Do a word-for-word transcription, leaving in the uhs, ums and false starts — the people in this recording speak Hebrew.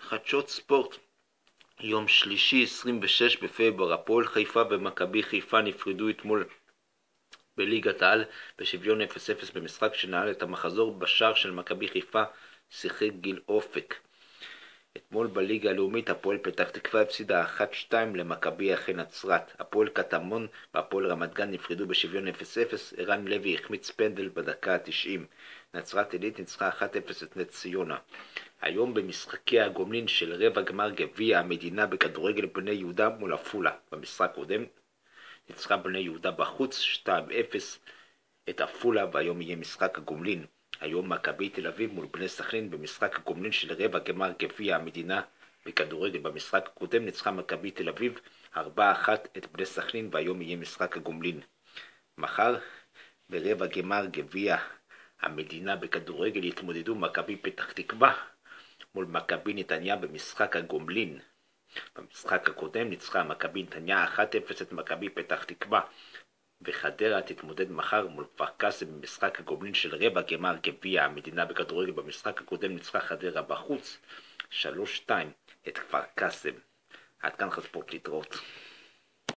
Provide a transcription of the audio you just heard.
חדשות ספורט, יום שלישי עשרים ושש בפברואר, הפועל חיפה ומכבי חיפה נפרדו אתמול בליגת העל בשוויון אפס אפס במשחק שנעל את המחזור. בשער של מכבי חיפה שיחק גיל אופק. אתמול בליגה הלאומית הפועל פתח תקווה הפסידה אחת שתיים למכבי אחי נצרת. הפועל קטמון והפועל רמת גן נפרדו בשוויון אפס אפס, ערן לוי החמיץ פנדל בדקה ה-תשעים. נצרת עילית ניצחה אחת אפס את נס ציונה. היום במשחקי הגומלין של רבע גמר גביע המדינה בכדורגל בני יהודה מול עפולה. במשחק קודם ניצחה בני יהודה בחוץ שתיים אפס את עפולה, והיום יהיה משחק הגומלין. היום מכבי תל אביב מול בני סכנין במשחק הגומלין של רבע גמר גביע המדינה בכדורגל. במשחק הקודם ניצחה מכבי תל אביב ארבע אחת את בני סכנין, והיום יהיה משחק הגומלין. מחר ברבע גמר גביע המדינה בכדורגל יתמודדו מכבי פתח תקווה מול מכבי נתניה במשחק הגומלין. במשחק הקודם ניצחה מכבי נתניה אחת אפס את מכבי פתח תקווה, וחדרה תתמודד מחר מול כפר קאסם במשחק הגומלין של רבע גמר גביע המדינה בכדורגל. במשחק הקודם ניצחה חדרה בחוץ שלוש שתיים את כפר קאסם. עד כאן חדשות ספורט, להתראות.